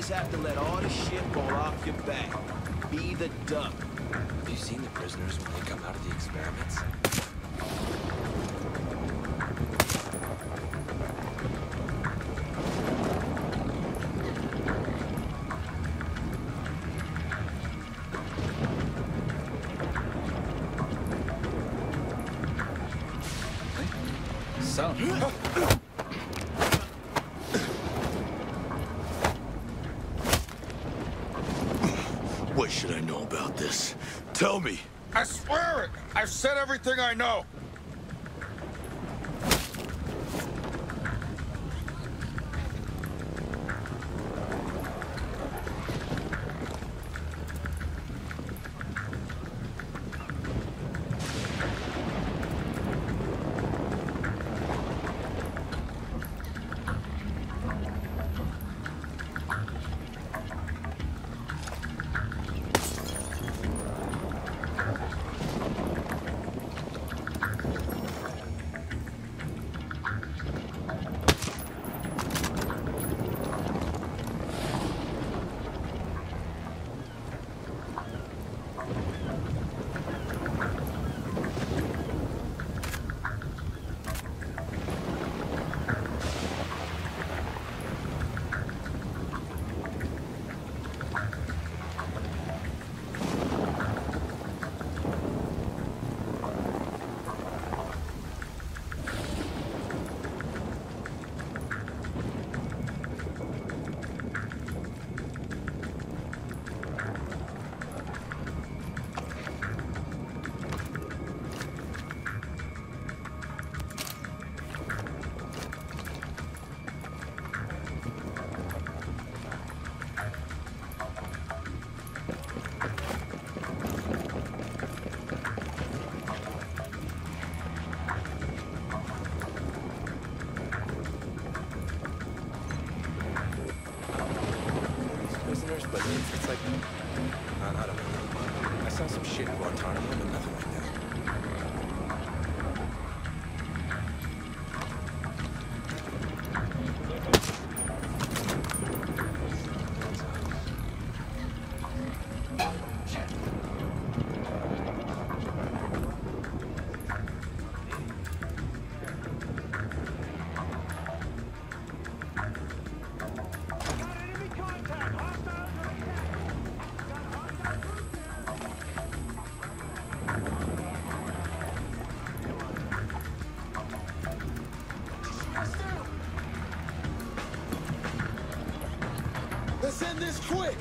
just have to let all the shit fall off your back. Be the duck. Have you seen the prisoners when they come out of the experiments? So. What should I know about this? Tell me. I swear it! I've said everything I know! But it's like, I don't know. I saw some shit in Guantanamo, but nothing like that. Let's end this quick!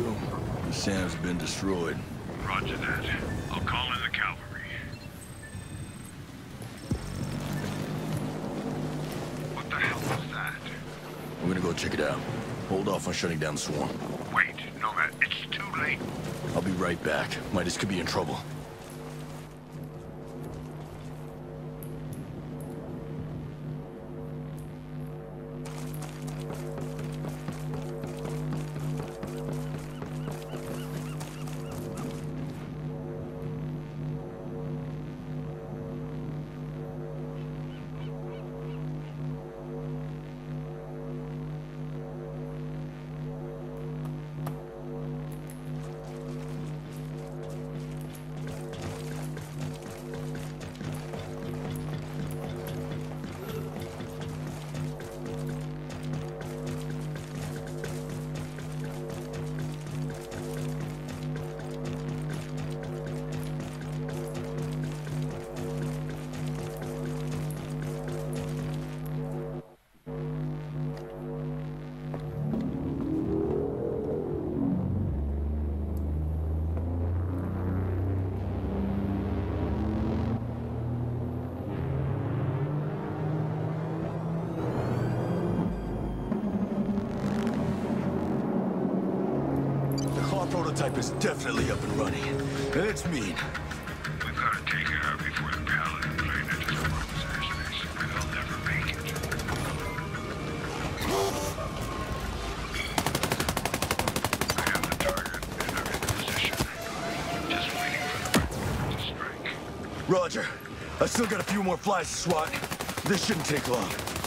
2. Sam's been destroyed. Roger that. I'll call in the cavalry. What the hell was that? We're gonna go check it out. Hold off on shutting down the swarm. Wait, Nomad, it's too late. I'll be right back. Midas could be in trouble. Prototype is definitely up and running. And it's mean. We've got to take it out before the Paladin plane enters the Rome's airspace. We'll never make it. I have the target and I'm in position. Just waiting for the right to strike. Roger. I still got a few more flies to swat. This shouldn't take long.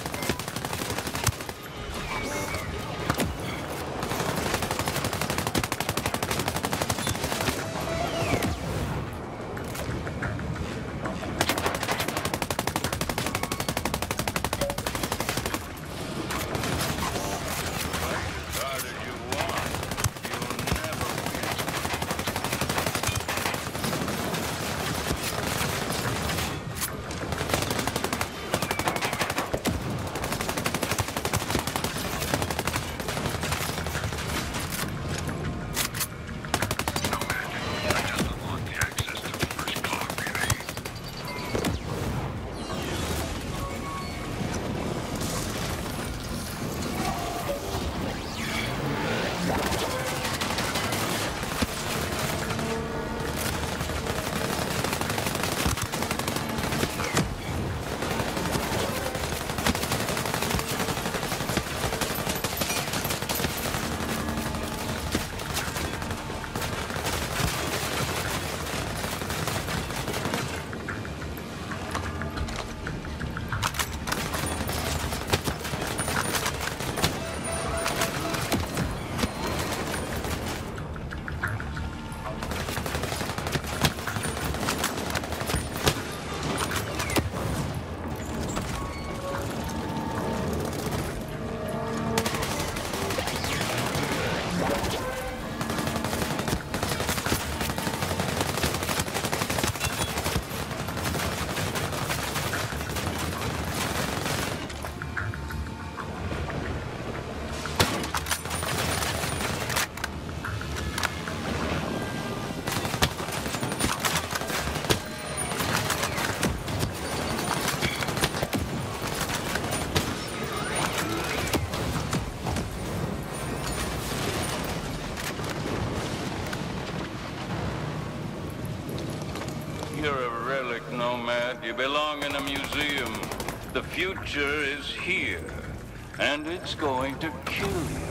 You're a relic, Nomad. You belong in a museum. The future is here, and it's going to kill you.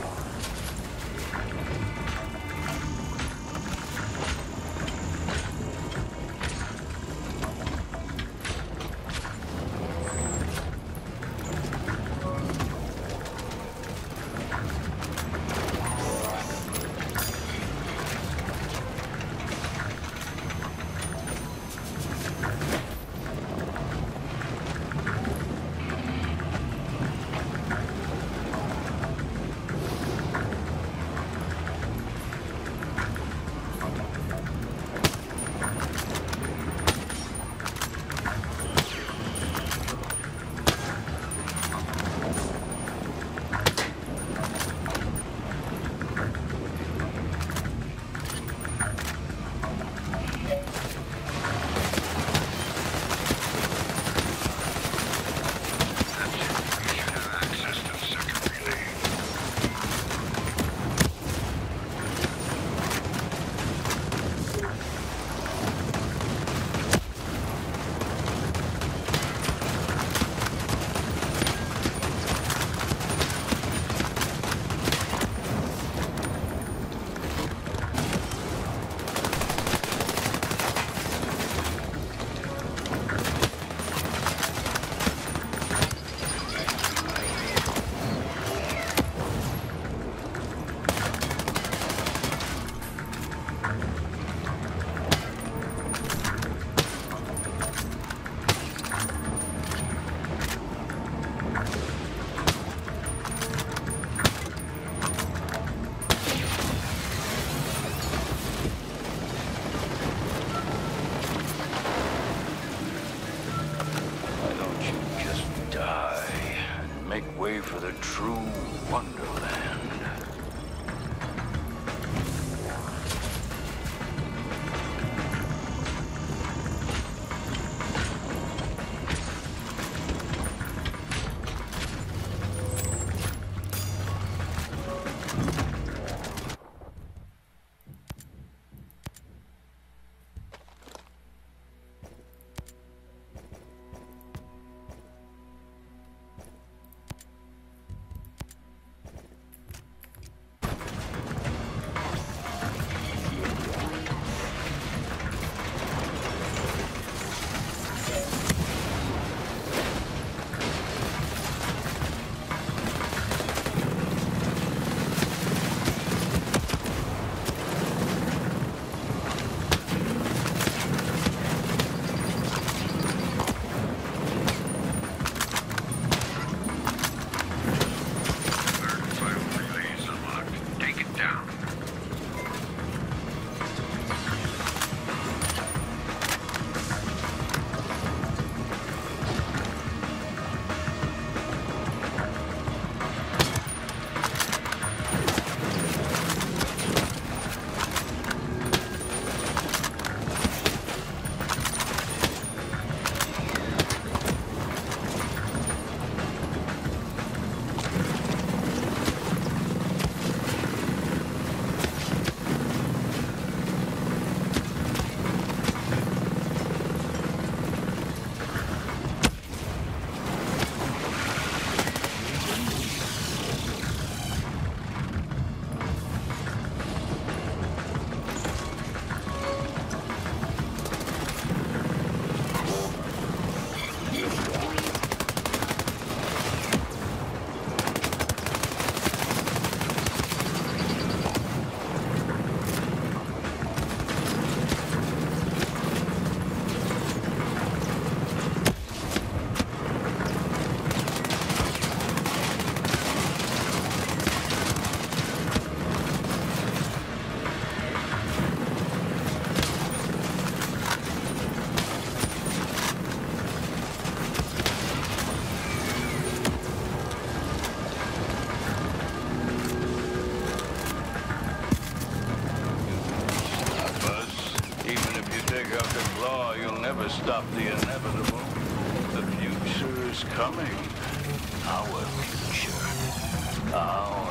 how you'll never stop the inevitable. The future is coming. Our future. Our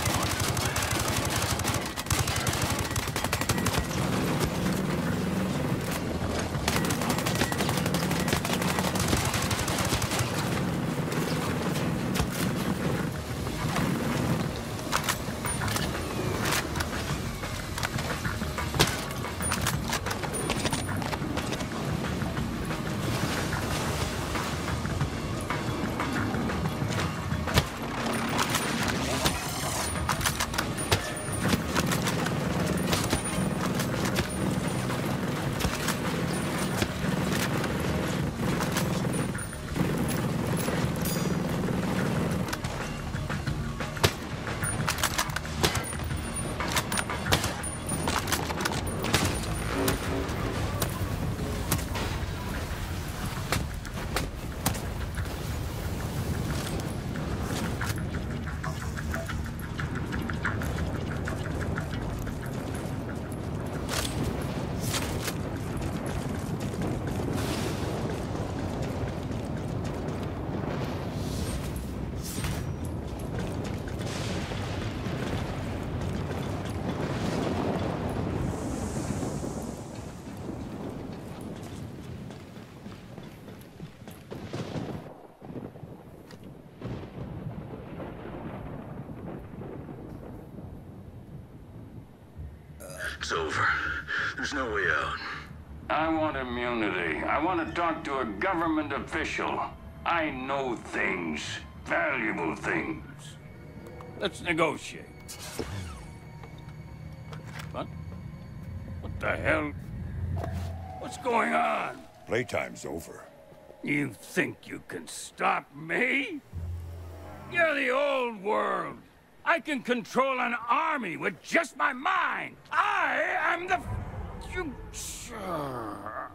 It's over. There's no way out. I want immunity. I want to talk to a government official. I know things. Valuable things. Let's negotiate. What? What the hell? What's going on? Playtime's over. You think you can stop me? You're the old world. I can control an army with just my mind. I am the future.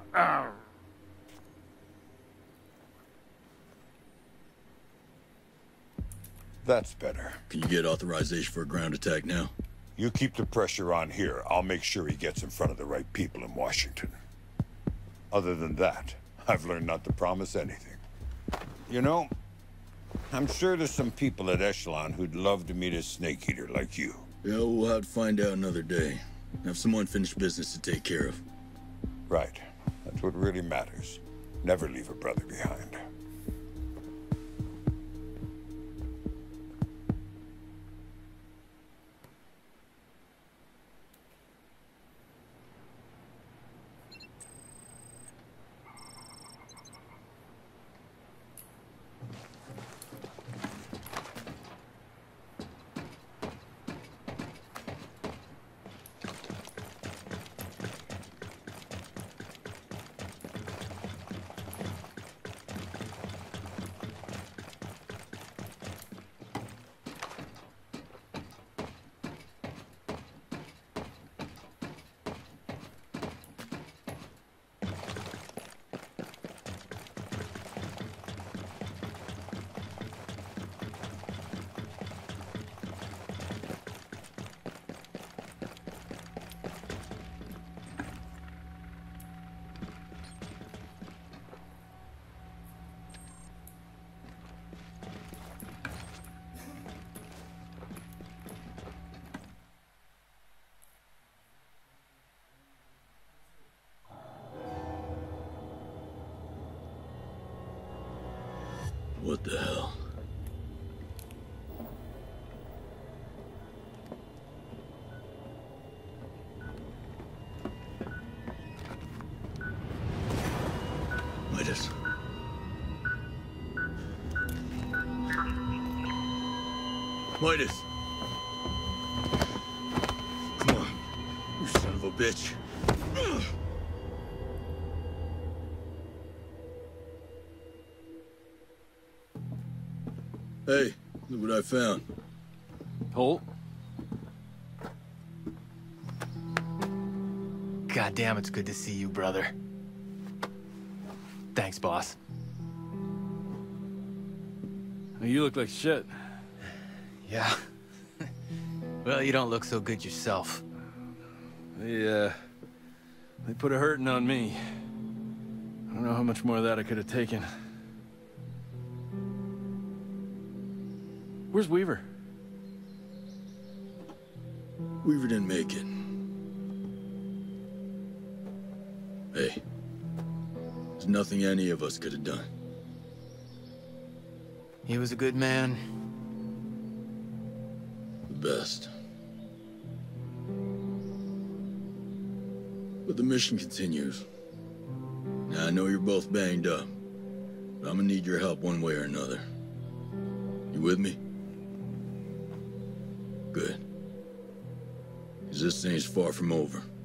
That's better. Can you get authorization for a ground attack now? You keep the pressure on here. I'll make sure he gets in front of the right people in Washington. Other than that, I've learned not to promise anything. You know, I'm sure there's some people at Echelon who'd love to meet a snake eater like you. Yeah, we'll have to find out another day. Have some unfinished business to take care of. Right. That's what really matters. Never leave a brother behind. What the hell? Midas. Midas! Come on, you son of a bitch. Hey, look what I found. Holt? God damn, it's good to see you, brother. Thanks, boss. You look like shit. Yeah. Well, you don't look so good yourself. They put a hurting on me. don't know how much more of that I could have taken. Where's Weaver? Weaver didn't make it. Hey, there's nothing any of us could have done. He was a good man. The best. But the mission continues. Now, I know you're both banged up, but I'm gonna need your help one way or another. You with me? Good. 'Cause this thing's far from over.